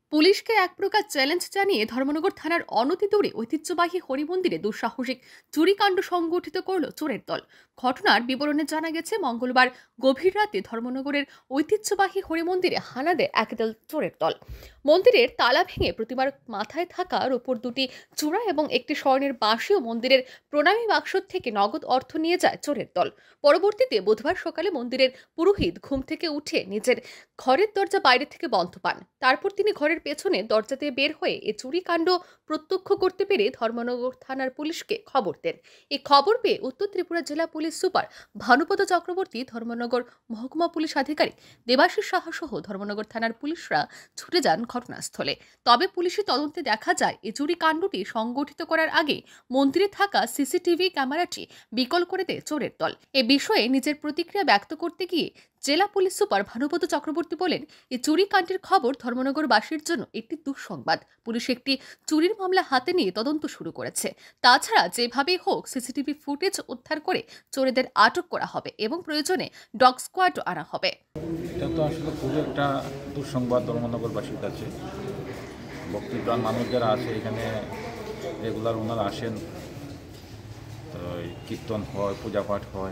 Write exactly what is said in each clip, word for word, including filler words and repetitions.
পুলিশকে এক প্রকার চ্যালেঞ্জ জানিয়ে ধর্মনগর থানার অনতি দূরে ঐতিহ্যবাহী হরিমন্দিরে দুঃসাহসিক চুরিকাণ্ড সংগঠিত করল চোরের দল। ঘটনার বিবরণে জানা গেছে, মঙ্গলবার গভীর রাতে ধর্মনগরের ঐতিহ্যবাহী হরিমন্দিরে হানা দেয় একদল চোরের দল। মন্দিরের তালা ভেঙে প্রতিমার মাথায় থাকা রূপোর দুটি চূড়া এবং একটি স্বর্ণের বাঁশি ও মন্দিরের প্রণামী বাক্স থেকে নগদ অর্থ নিয়ে যায় চোরের দল। পরবর্তীতে বুধবার সকালে মন্দিরের পুরোহিত ঘুম থেকে উঠে নিজের ঘরের দরজা বাইরে থেকে বন্ধ পান। তারপর তিনি ঘরের পেছনে দরজা দিয়ে বের হয়ে এ চুরিকাণ্ড প্রত্যক্ষ করতে পেরে ধর্মনগর থানার পুলিশকে খবর দেন। এই খবর পেয়ে উত্তর ত্রিপুরা জেলা পুলিশ সুপার ভানুপদ চক্রবর্তী, ধর্মনগর মহকুমা পুলিশ আধিকারিক দেবাশিস সাহা সহ ধর্মনগর থানার পুলিশরা ছুটে যান ঘটনাস্থলে। তবে পুলিশি তদন্তে দেখা যায়, এই চুরিকাণ্ডটি সংগঠিত করার আগে মন্দিরে থাকা সিসিটিভি ক্যামেরাটি বিকল করে দেয় চোরের দল। এ বিষয়ে নিজের প্রতিক্রিয়া ব্যক্ত করতে গিয়ে জেলা পুলিশ সুপার ভানুপদ চক্রবর্তী বলেন, এই চুরিকাণ্ডের খবর ধর্মনগরবাসীর জন্য একটি দুঃসংবাদ। পুলিশ একটি চুরির মামলা হাতে নিয়ে তদন্ত শুরু করেছে। তাছাড়া যেভাবেই হোক সিসিটিভি ফুটেজ উদ্ধার করে চোরেদের আটক করা হবে এবং প্রয়োজনে ডগ স্কোয়াডও আনা হবে। এটা তো আসলে খুবই একটা দুঃসংবাদ ধর্মনগরবাসীর কাছে। ভক্তিপ্রাণ মানুষ যারা আছে এখানে রেগুলার ওনারা আসেন, তো কীর্তন হয়, পূজা পাঠ হয়।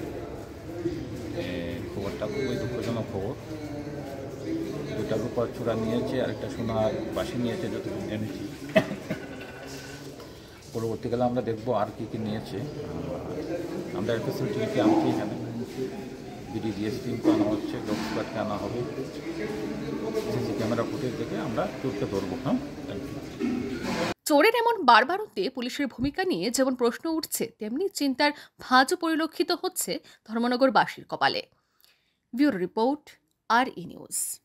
খবরটা খুবই দুঃখজনক খবর। দুটা রূপার চূড়া নিয়েছে আর একটা সোনার বাঁশি নিয়েছে যতটুকু জেনেছি। পরবর্তীকালে আমরা দেখবো আর কী কী নিয়েছে। আমরা একটা সিসিটিভি আনছি, এখানে বিডি ডিএসপিকে আনা হচ্ছে, ডগ স্কোয়াডকে আনা হবে। সিসি ক্যামেরা ফুটেজ দেখে আমরা চোরকে ধরবো। হ্যাঁ, চোরের এমন বারবারতে পুলিশের ভূমিকা নিয়ে যেমন প্রশ্ন উঠছে, তেমনি চিন্তার ভাঁজও পরিলক্ষিত হচ্ছে ধর্মনগরবাসীর কপালে। Bureau report, R E news.